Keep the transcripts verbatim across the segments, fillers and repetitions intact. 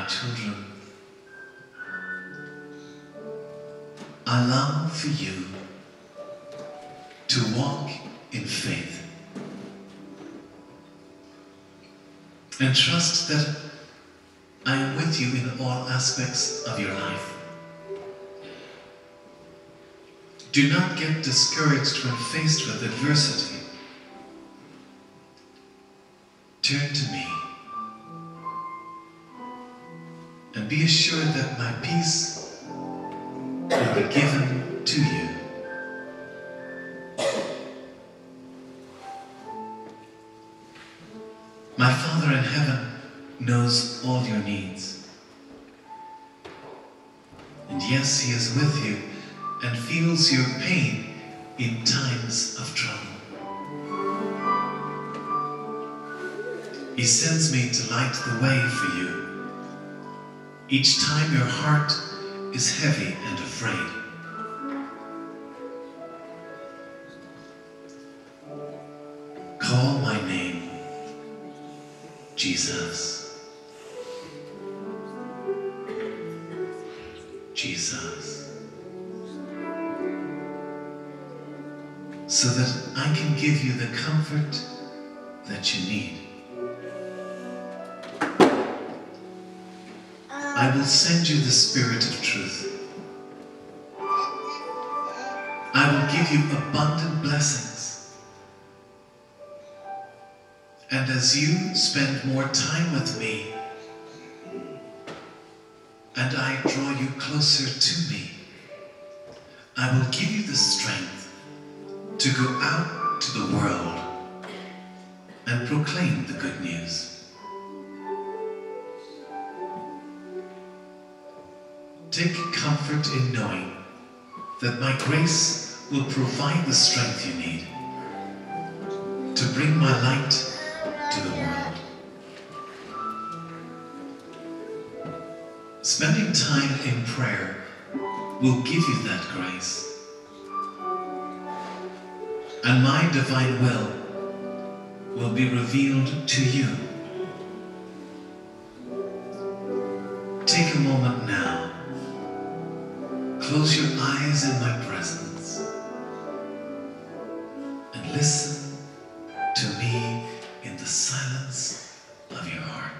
children, I long for you to walk in faith and trust that I am with you in all aspects of your life. Do not get discouraged when faced with adversity. Turn to me and be assured that my peace will be given to you. My Father in heaven knows all your needs. And yes, He is with you and feels your pain in times of trouble. He sends me to light the way for you each time your heart is heavy and afraid. Call my name, Jesus. Jesus. So that I can give you the comfort that you need. I will send you the Spirit of truth. I will give you abundant blessings. And as you spend more time with me, and I draw you closer to me, I will give you the strength to go out to the world and proclaim the good news. Take comfort in knowing that my grace will provide the strength you need to bring my light to the world. Spending time in prayer will give you that grace, and my divine will will be revealed to you. Take a moment now. Close your eyes in my presence and listen to me in the silence of your heart.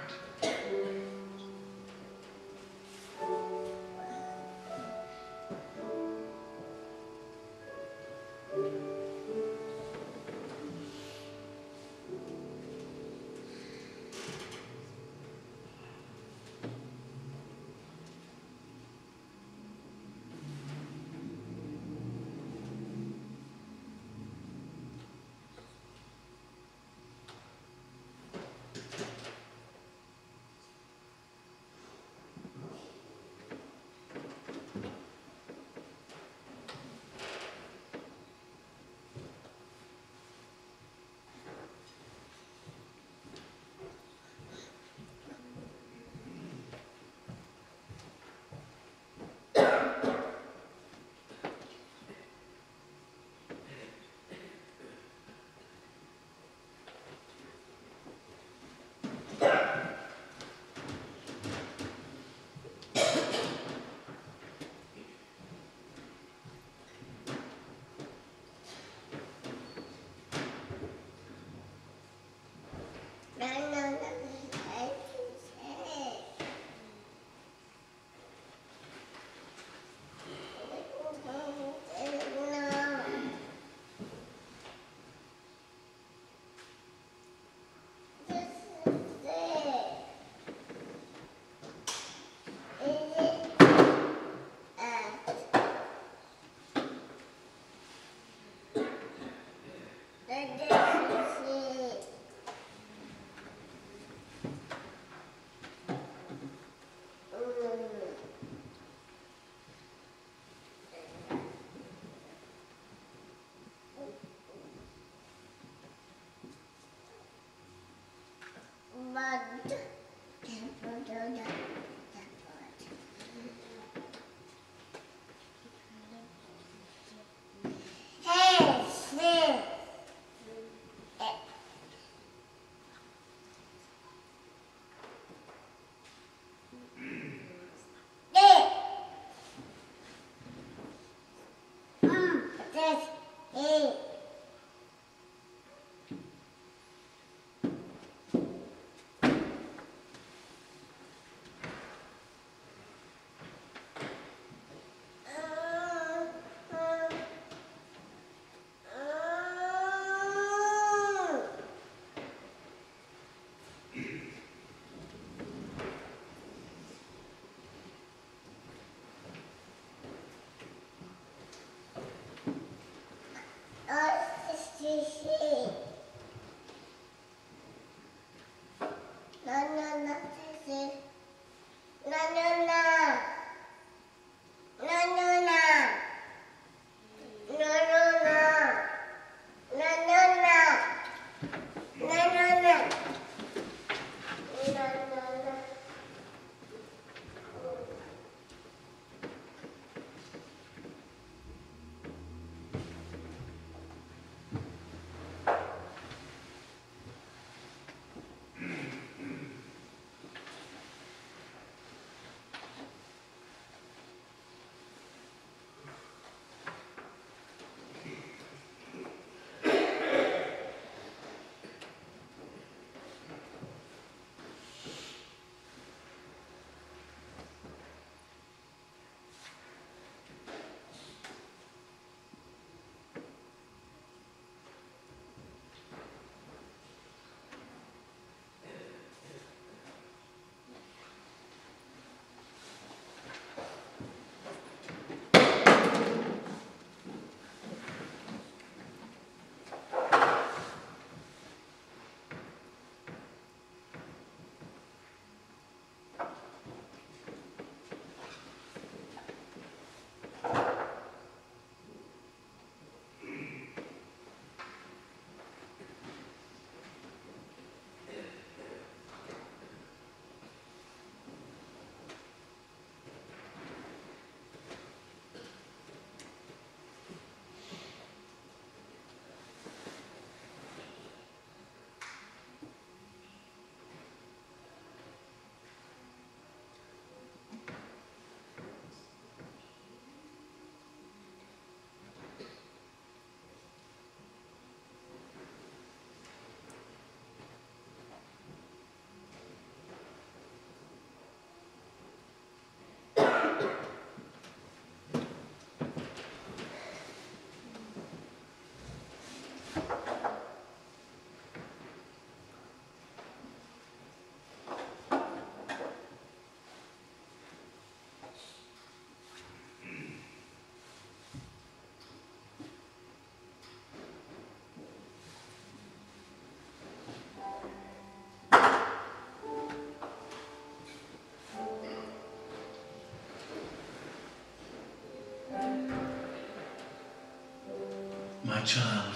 My child,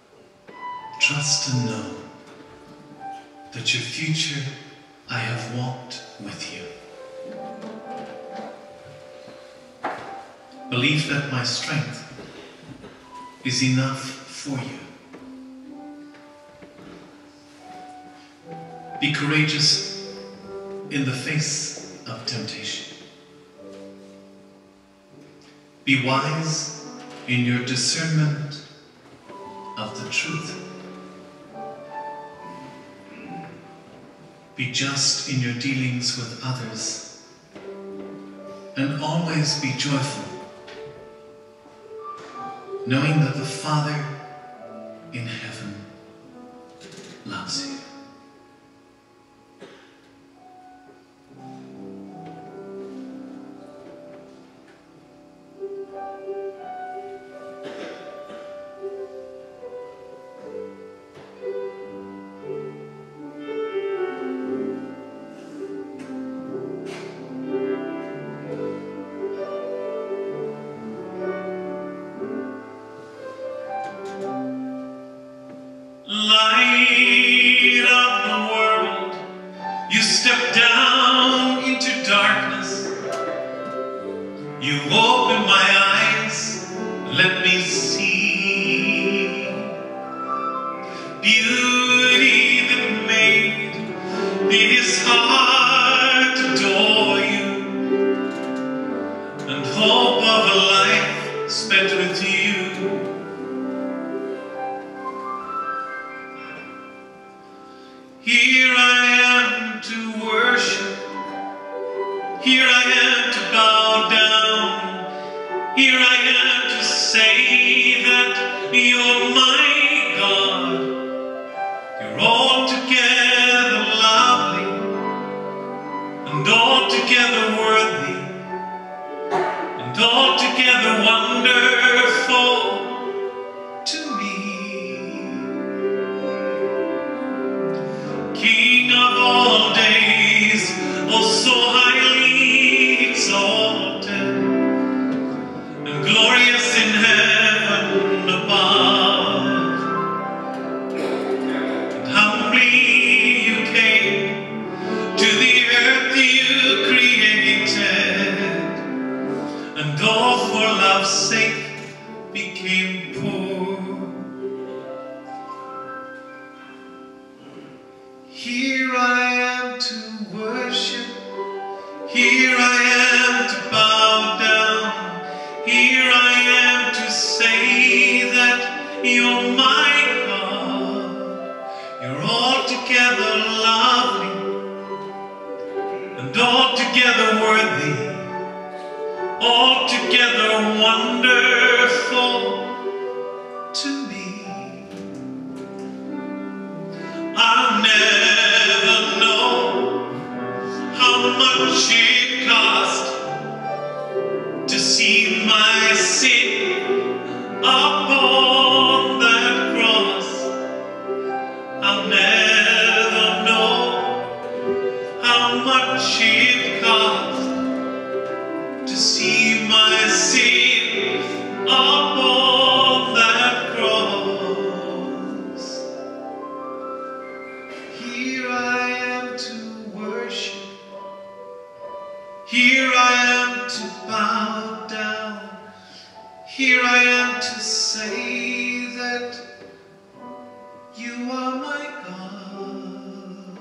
trust and know that your future I have walked with you. Believe that my strength is enough for you. Be courageous in the face of temptation. Be wise in your discernment of the truth. Be just in your dealings with others, and always be joyful, knowing that the Father in heaven loves you. Light of the world, you step down into darkness. You open my eyes, let me see beauty that made this heart adore you, and hope of a life spent with you. Here I am to worship. Here I am to bow down. Here I am to say that you're my God. You're altogether lovely and altogether worthy and altogether wonderful to me. King of all days, oh so highly exalted and glorious in heaven above, and humbly you came to the earth you created, and all for love's sake became poor. Here I am to worship. Here I am to bow down. Here I am to say that you're my God. You're altogether lovely and altogether worthy, altogether wonderful to me. I'll never know how much it cost to see my sin upon that cross. I'll never know how much it cost to see my sin upon that cross. Here I am to worship. Here I am to bow down. Here I am to say that you are my God.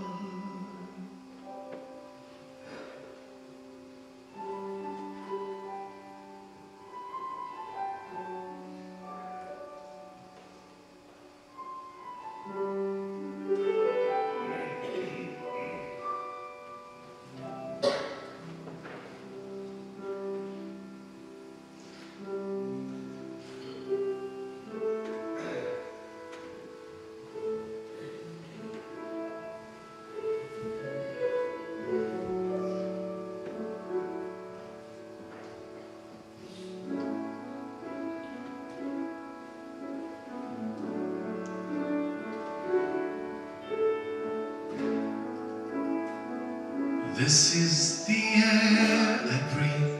This is the air I breathe.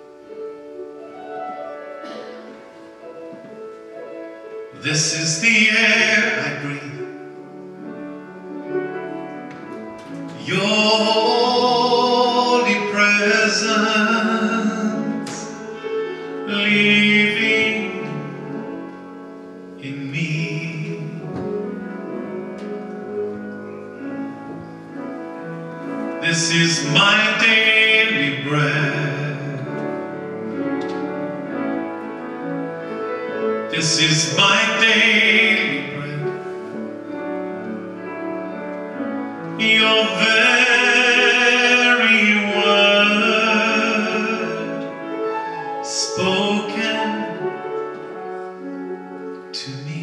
This is the air I breathe. Your holy presence living in me. This is my daily bread. This is my daily bread. Your very word spoken to me.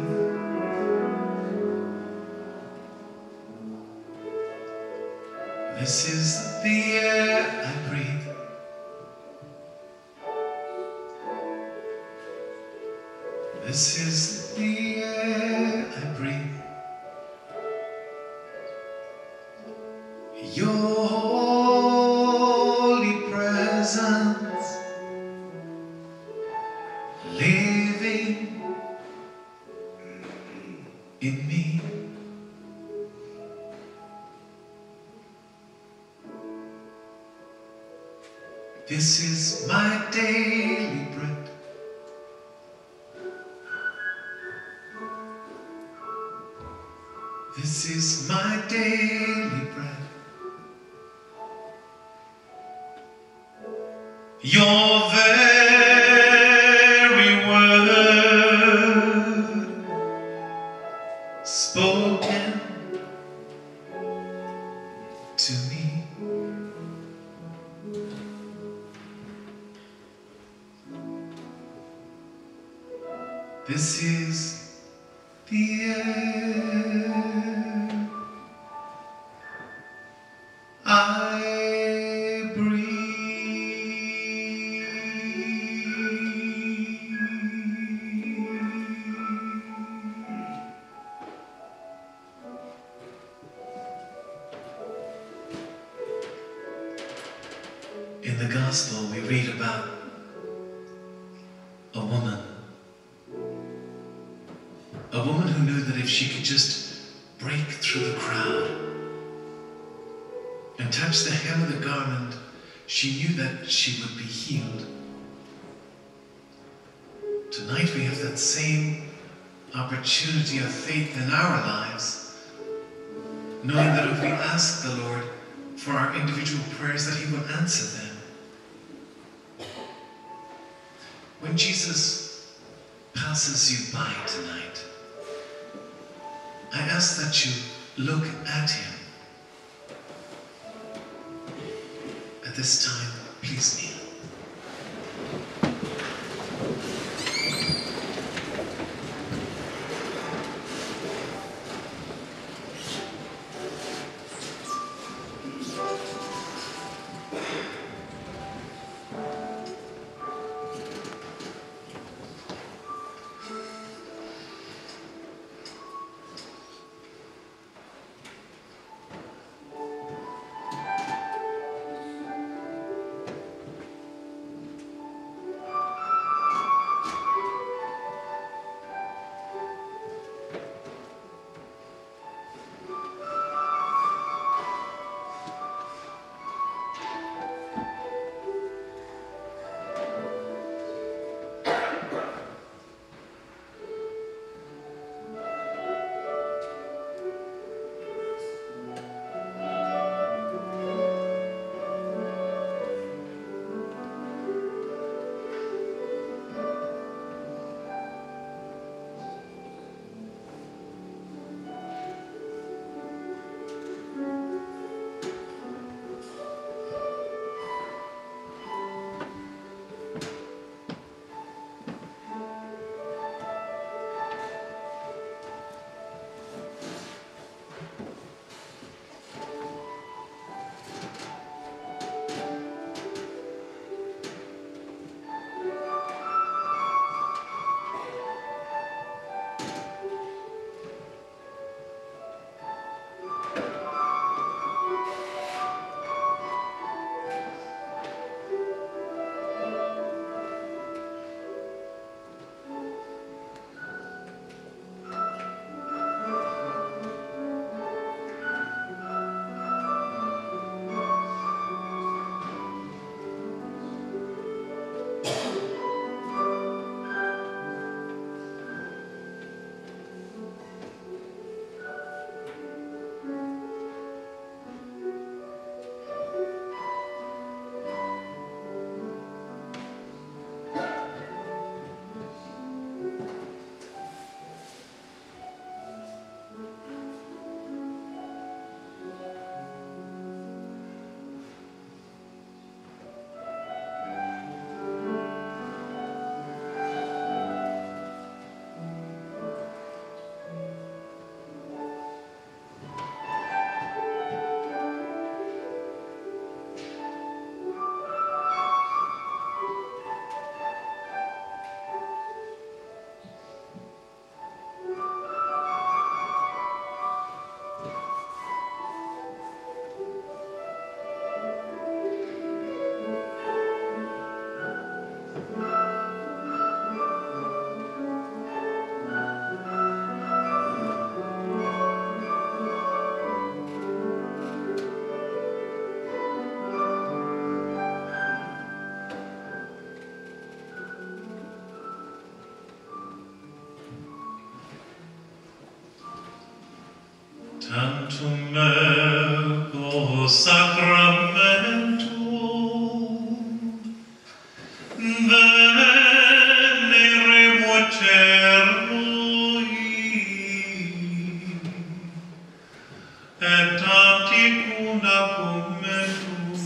This is the air I breathe. This is the air I breathe. Your holy presence living in me. This is my daily bread. This is my daily bread. Your very word spoken This is the air I breathe. In the Gospel, we read about a woman. A woman who knew that if she could just break through the crowd and touch the hem of the garment, she knew that she would be healed. Tonight we have that same opportunity of faith in our lives, knowing that if we ask the Lord for our individual prayers, that He will answer them. When Jesus passes you by tonight, I ask that you look at Him. At this time, please kneel. Tantum ergo sacramentum venerem cernui et anticuna comentum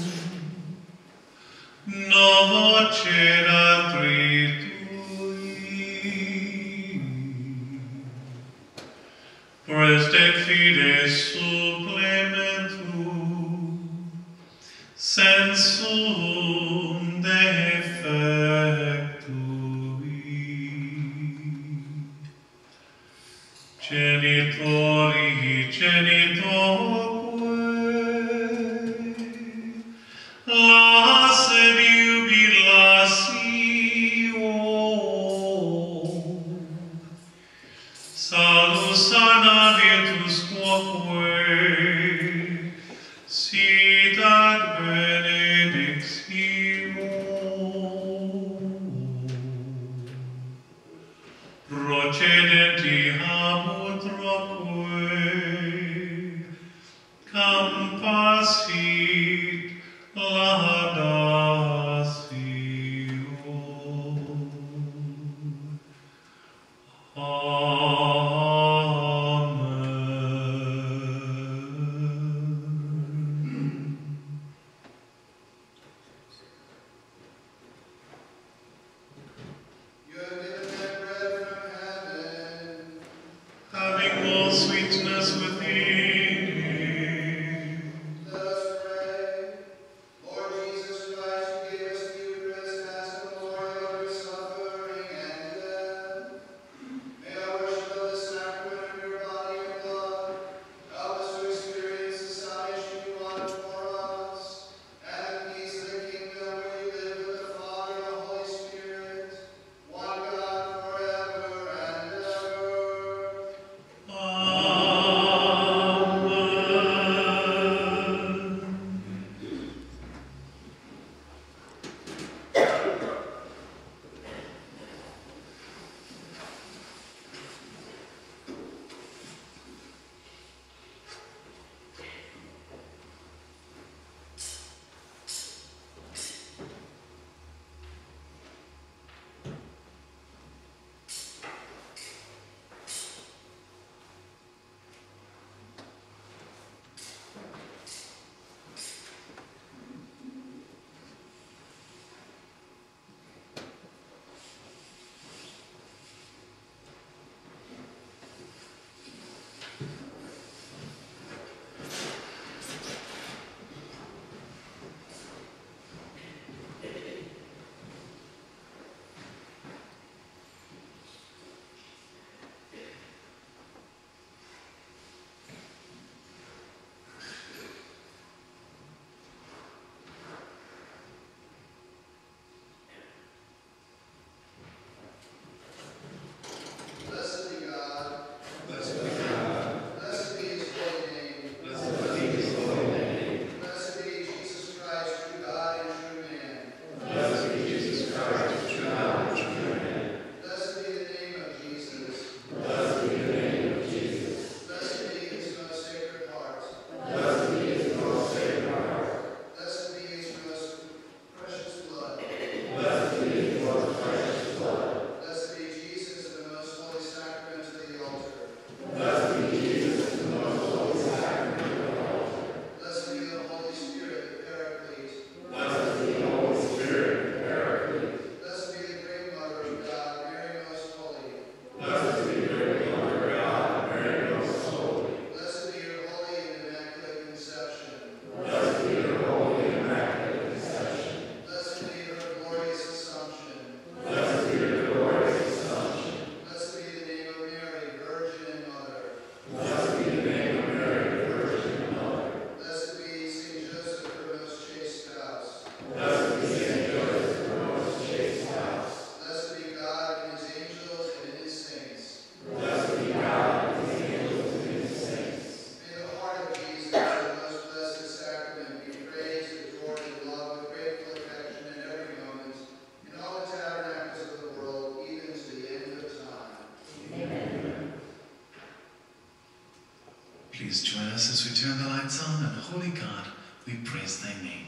nocera tritui fides supplementum, sensum defectui. Genitori genitoque, lasse jubilatio, salus sana virtus quoque, sit ad benedictio, procedenti habut troque, campasit laudatio. Amen. You have given that bread from heaven. Having all sweetness within it, Let us pray. Lord Jesus Christ, you gave us the Eucharist as a memorial of your suffering and death. May our worship of the sacrament of your body and blood help us to experience the salvation you won for us, and the peace of the kingdom where you live with the Father and the Holy Spirit, one God forever and ever. Amen. Blessed be God. Blessed be God. Blessed be his holy name. Blessed be his holy name. Blessed be Jesus Christ, true God and true man. Blessed be Jesus Christ, true God and true man. Blessed be the name of Jesus. Blessed be the name of Jesus. Blessed be his most sacred heart. Blessed be his most sacred heart. Blessed be his most precious blood. Blessed be his most precious blood. Blessed be Jesus in the most holy sacrament of the altar. Blessed be Jesus in the most holy sacrament of the altar. Blessed be the Holy Spirit, the Paraclete. Blessed be the Holy Spirit, the Paraclete. Blessed be the great Mother of God, Mary most holy. Blessed be the great Mother of God, Mary most holy. Blessed be your holy and immaculate conception. Blessed be her holy and immaculate conception. Blessed be her glorious assumption. Blessed be her glorious assumption. Blessed be the name of Mary, Virgin and Mother. Blessed be the name of Mary, Virgin and Mother. Blessed be Saint Joseph, her most chaste spouse. Blessed be Saint Joseph, her most chaste spouse. Blessed be God and his angels and his saints. Blessed be God and his angels and his saints. May the heart of Jesus, the most blessed sacrament, be praised, adored, and loved with grateful affection in every moment, in all the tabernacles of the world, even to the end of time. Please join us as we turn the lights on, and Holy God, we praise thy name.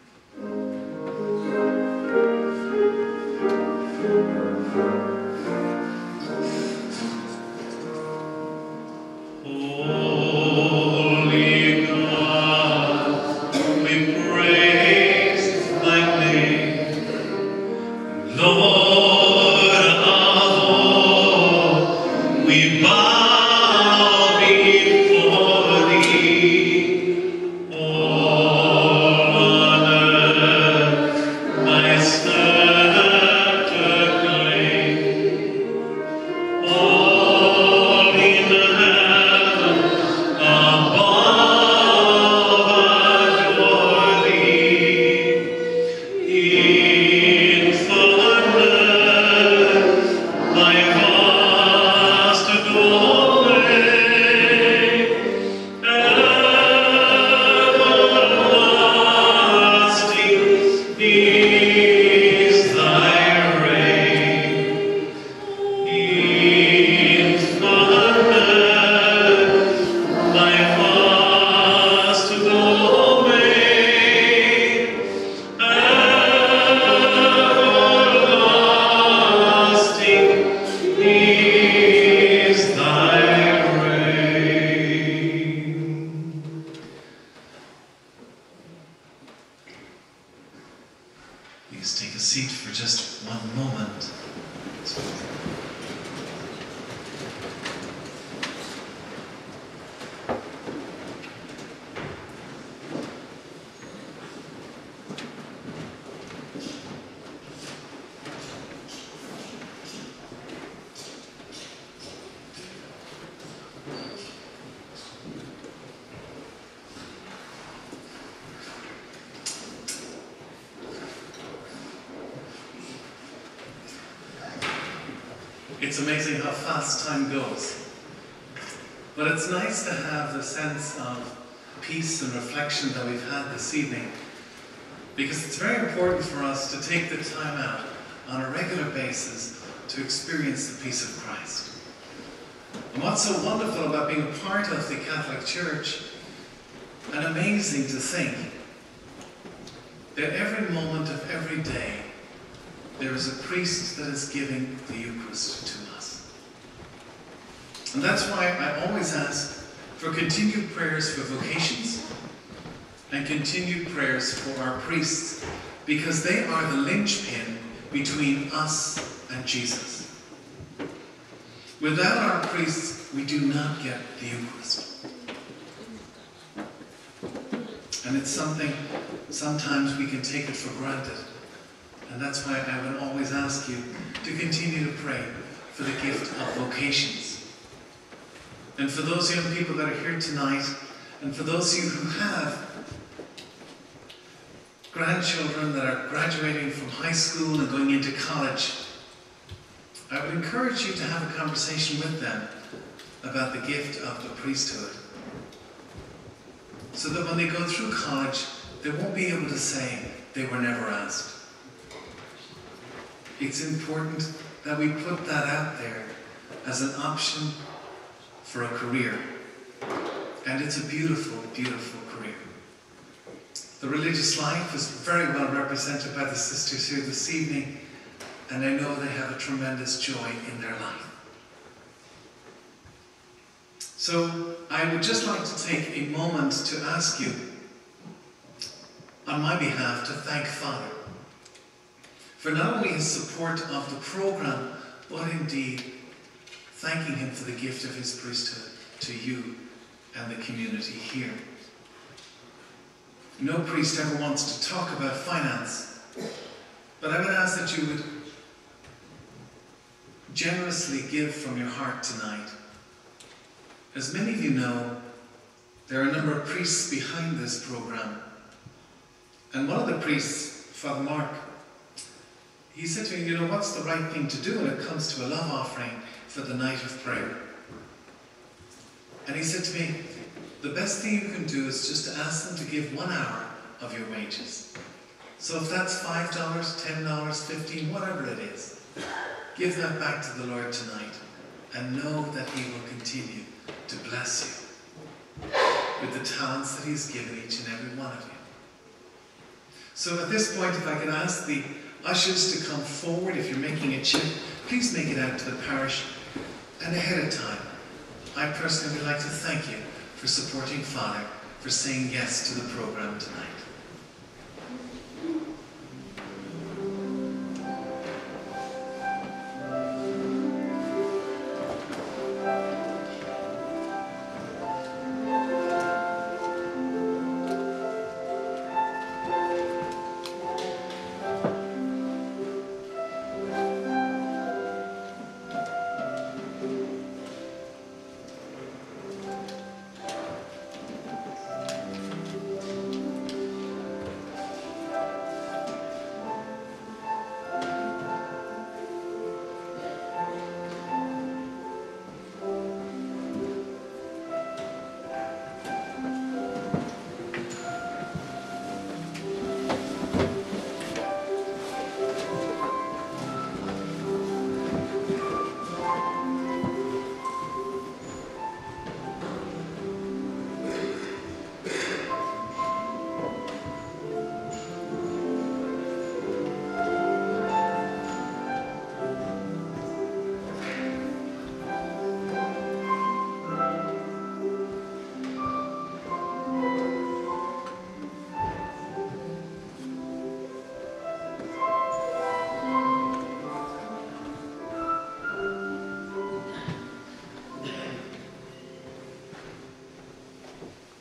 Holy God, we praise thy name. Lord of all, we bow before seat for just one moment. It's amazing how fast time goes. But it's nice to have the sense of peace and reflection that we've had this evening, because it's very important for us to take the time out on a regular basis to experience the peace of Christ. And what's so wonderful about being a part of the Catholic Church, and amazing to think that every moment of every day there is a priest that is giving the Eucharist to us. And that's why I always ask for continued prayers for vocations and continued prayers for our priests, because they are the linchpin between us and Jesus. Without our priests, we do not get the Eucharist. And it's something, sometimes we can take it for granted. And that's why I would always ask you to continue to pray for the gift of vocations. And for those young people that are here tonight, and for those of you who have grandchildren that are graduating from high school and going into college, I would encourage you to have a conversation with them about the gift of the priesthood, so that when they go through college, they won't be able to say they were never asked. It's important that we put that out there as an option for a career. And it's a beautiful, beautiful career. The religious life is very well represented by the sisters here this evening, and I know they have a tremendous joy in their life. So I would just like to take a moment to ask you, on my behalf, to thank Father for not only his support of the program, but indeed thanking him for the gift of his priesthood to you and the community here. No priest ever wants to talk about finance, but I would ask that you would generously give from your heart tonight. As many of you know, there are a number of priests behind this program. And one of the priests, Father Mark, he said to me, you know, what's the right thing to do when it comes to a love offering for the night of prayer? And he said to me, the best thing you can do is just to ask them to give one hour of your wages. So if that's five dollars, ten dollars, fifteen dollars, whatever it is, give that back to the Lord tonight and know that he will continue to bless you with the talents that he's given each and every one of you. So at this point, if I could ask the ushers to come forward. If you're making a chip, please make it out to the parish. And ahead of time, I personally would like to thank you for supporting Father, for saying yes to the program tonight.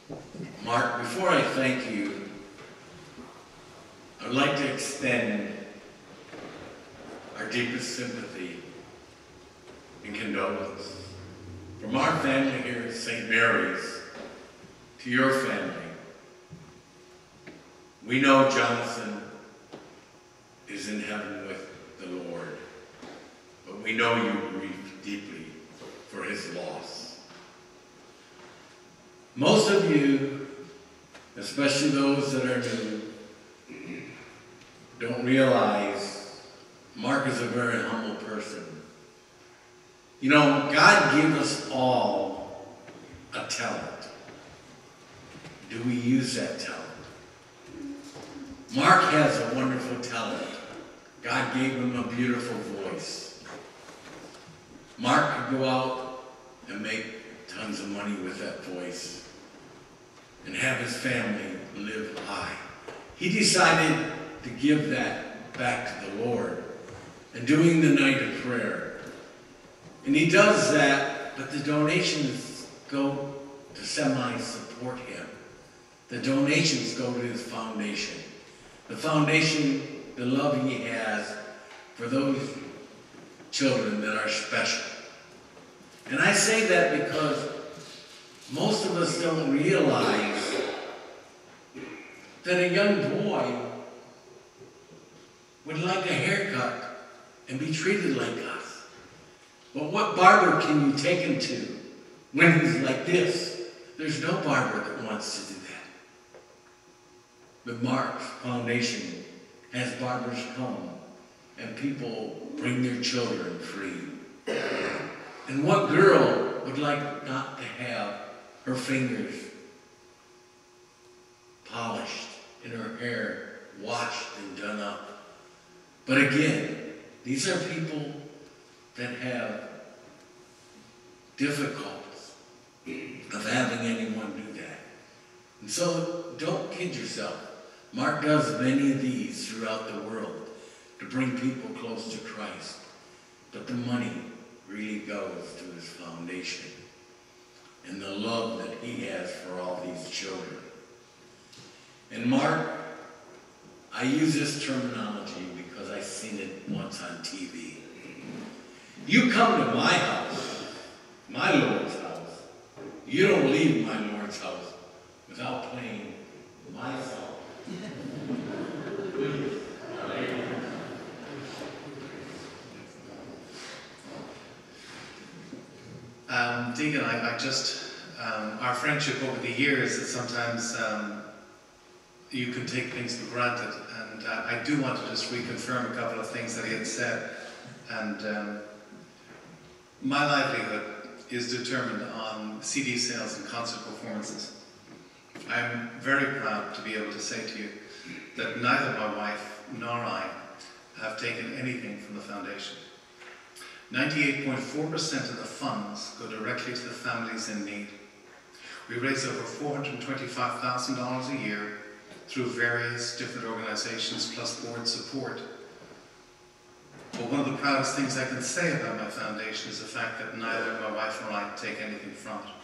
Mark, before I thank you, I'd like to extend our deepest sympathy and condolence from our family here at Saint Mary's to your family. We know Jonathan is in heaven with the Lord, but we know you grieve deeply for his loss. Most of you, especially those that are new, don't realize Mark is a very humble person. You know, God gave us all a talent. Do we use that talent? Mark has a wonderful talent. God gave him a beautiful voice. Mark could go out and make tons of money with that voice and have his family live high. He decided to give that back to the Lord and doing the night of prayer. And he does that, but the donations go to semi-support him. The donations go to his foundation. The foundation, the love he has for those children that are special. And I say that because most of us don't realize that a young boy would like a haircut and be treated like us. But what barber can you take him to when he's like this? There's no barber that wants to do that. But Mark's foundation has barbers come and people bring their children free. And what girl would like not to have her fingers polished and her hair washed and done up? But again, these are people that have difficulties of having anyone do that. And so don't kid yourself. Mark does many of these throughout the world to bring people close to Christ. But the money really goes to his foundation and the love that he has for all these children. And Mark, I use this terminology because I've seen it once on T V. You come to my house, my Lord's house. You don't leave my Lord's house without playing my song. Um, Deacon, I, I just, um, our friendship over the years, is sometimes um, you can take things for granted. And uh, I do want to just reconfirm a couple of things that he had said. And um, my livelihood is determined on C D sales and concert performances. I'm very proud to be able to say to you that neither my wife nor I have taken anything from the foundation. ninety-eight point four percent of the funds go directly to the families in need. We raise over four hundred twenty-five thousand dollars a year through various different organizations plus board support. But one of the proudest things I can say about my foundation is the fact that neither my wife nor I take anything from it.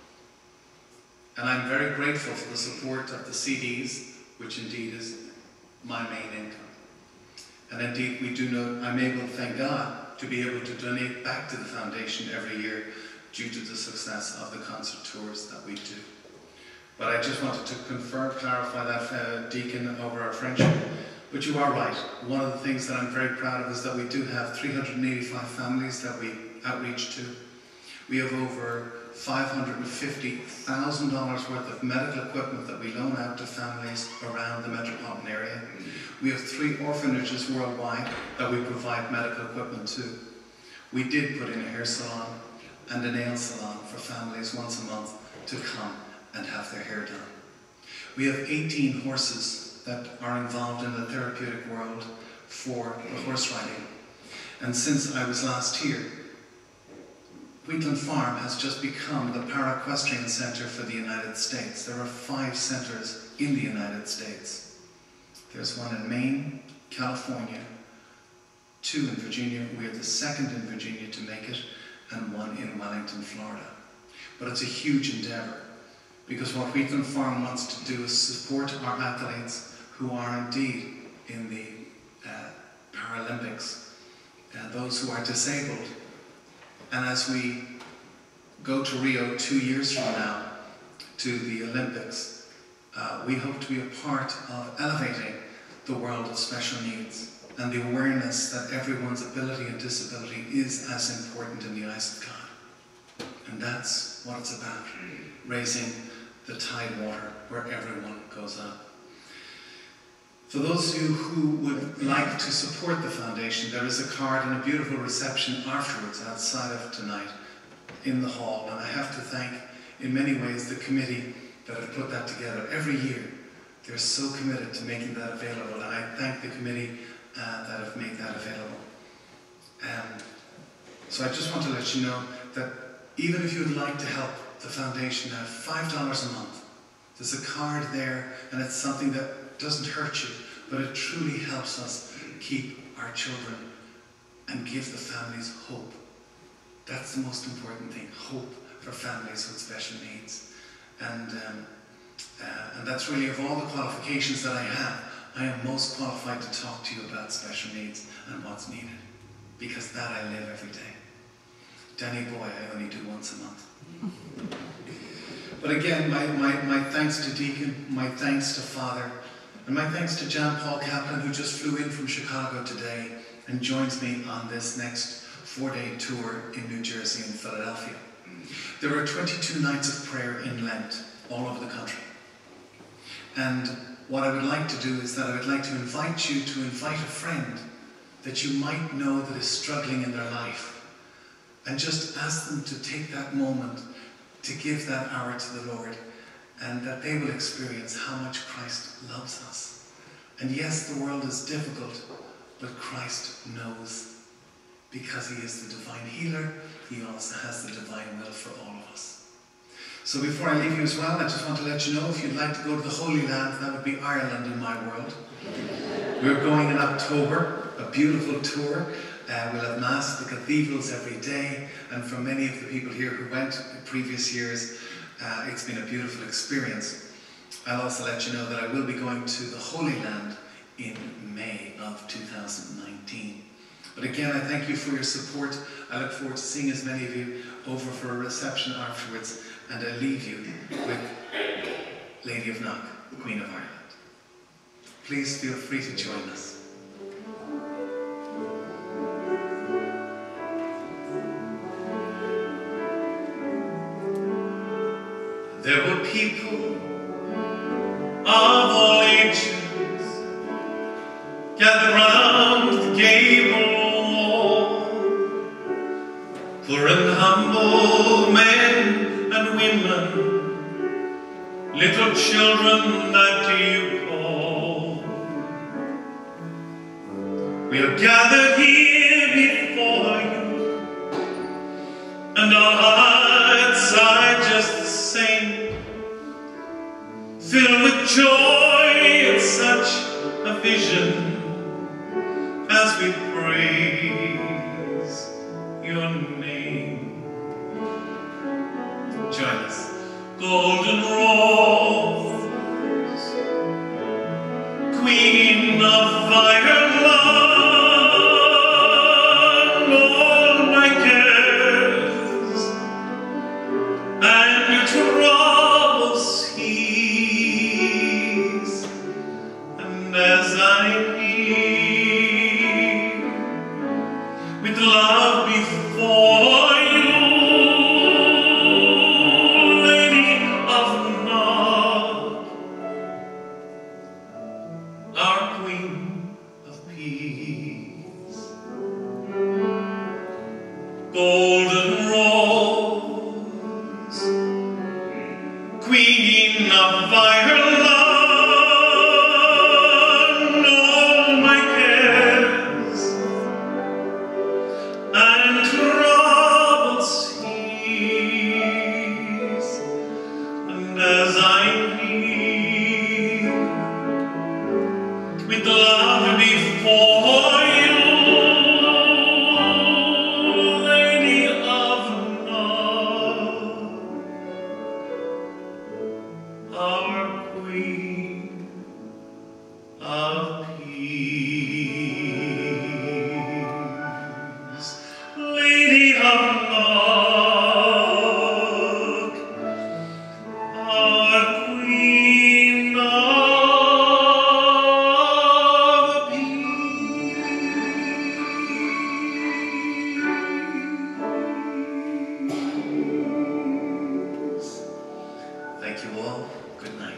And I'm very grateful for the support of the C Ds, which indeed is my main income. And indeed, we do know, I'm able to thank God to be able to donate back to the foundation every year due to the success of the concert tours that we do. But I just wanted to confirm, clarify that, uh, Deacon, over our friendship. But you are right. One of the things that I'm very proud of is that we do have three hundred eighty-five families that we outreach to. We have over five hundred fifty thousand dollars worth of medical equipment that we loan out to families around the metropolitan area. We have three orphanages worldwide that we provide medical equipment to. We did put in a hair salon and a nail salon for families once a month to come and have their hair done. We have eighteen horses that are involved in the therapeutic world for the horse riding. And since I was last here, Wheatland Farm has just become the para-equestrian center for the United States. There are five centers in the United States. There's one in Maine, California, two in Virginia. We are the second in Virginia to make it, and one in Wellington, Florida. But it's a huge endeavor. because what Wheatland Farm wants to do is support our athletes who are indeed in the uh, Paralympics, uh, those who are disabled. And as we go to Rio two years from now, to the Olympics, uh, we hope to be a part of elevating the world of special needs and the awareness that everyone's ability and disability is as important in the eyes of God. And that's what it's about, raising the tide water where everyone goes up. For those of you who would like to support the foundation, there is a card and a beautiful reception afterwards outside of tonight in the hall. And I have to thank, in many ways, the committee that have put that together. Every year, they're so committed to making that available. And I thank the committee uh, that have made that available. Um, so I just want to let you know that even if you would like to help the foundation out, five dollars a month, there's a card there, and it's something that doesn't hurt you, but it truly helps us keep our children and give the families hope. That's the most important thing, hope for families with special needs. And, um, uh, and that's really, of all the qualifications that I have, I am most qualified to talk to you about special needs and what's needed, because that I live every day. Danny boy, I only do once a month. But again, my, my, my thanks to Deacon, my thanks to Father, and my thanks to John Paul Kaplan, who just flew in from Chicago today and joins me on this next four-day tour in New Jersey and Philadelphia. There are twenty-two nights of prayer in Lent all over the country. And what I would like to do is that I would like to invite you to invite a friend that you might know that is struggling in their life, and just ask them to take that moment to give that hour to the Lord, and that they will experience how much Christ loves us. And yes, the world is difficult, but Christ knows, because he is the divine healer, he also has the divine will for all of us. So before I leave you as well, I just want to let you know, if you'd like to go to the Holy Land, that would be Ireland in my world. We're going in October, a beautiful tour. Uh, we'll have Mass at the cathedrals every day, and for many of the people here who went in previous years, uh, it's been a beautiful experience. I'll also let you know that I will be going to the Holy Land in May of two thousand nineteen. But again, I thank you for your support. I look forward to seeing as many of you over for a reception afterwards, and I leave you with Lady of Knock, Queen of Ireland. Please feel free to join us. There were people of all ages gathered round the gable wall, poor and humble men and women, little children that you call. We are gathered here before you, and our hearts are just the same, filled with joy at such a vision as we praise your name. Join us. Golden rose, Queen of Ireland, all my cares and troubles ease, and as I kneel with love before you, Lady of Knock, our Queen of Peace. Golden rose, Queen of Ireland, all my cares and troubles ease, and as I kneel with love before you, Lady of Knock, our Queen of Peace. Lady of Love, our Queen of Peace. Thank you all. Good night.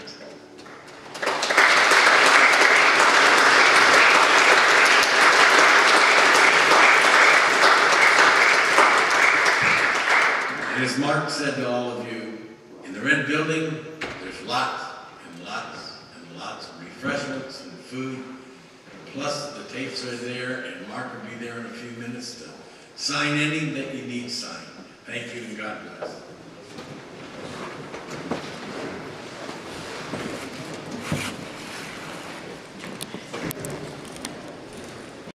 And as Mark said to all of you, in the red building, there's lots and lots and lots of refreshments and food. Plus, the tapes are there, and Mark will be there in a few minutes to sign any that you need signed. Thank you, and God bless.